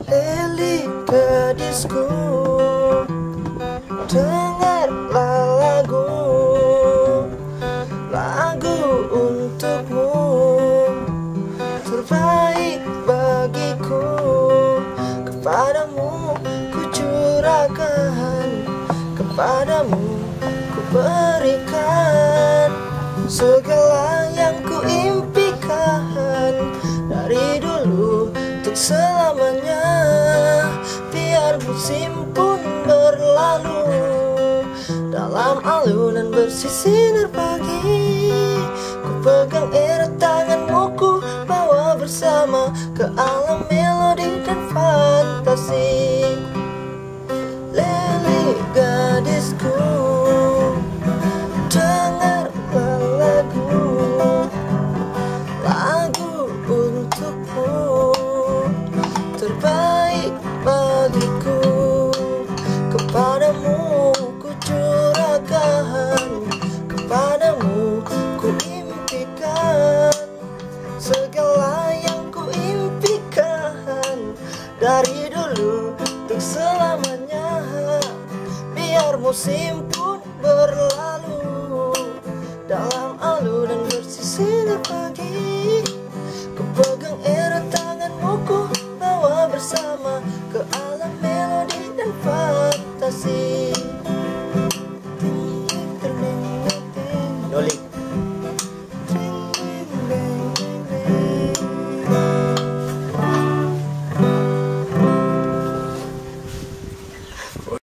Lili gadisku, dengarlah lagu untukmu, terbaik bagiku. Kepadamu ku curahkan, kepadamu ku berikan segala yang ku impikan dari dulu untuk selamanya. Biar musim pun berlalu dalam alunan bersih sinar pagi, ku pegang erat tanganmu, ku bawa bersama ke alam melodi dan fantasi. Lili gadisku, dengarlah lagu untukmu, terbaik bagiku. Kepadamu ku curahkan, kepadamu ku impikan segala yang ku impikan dari dulu untuk selamanya. Biar musim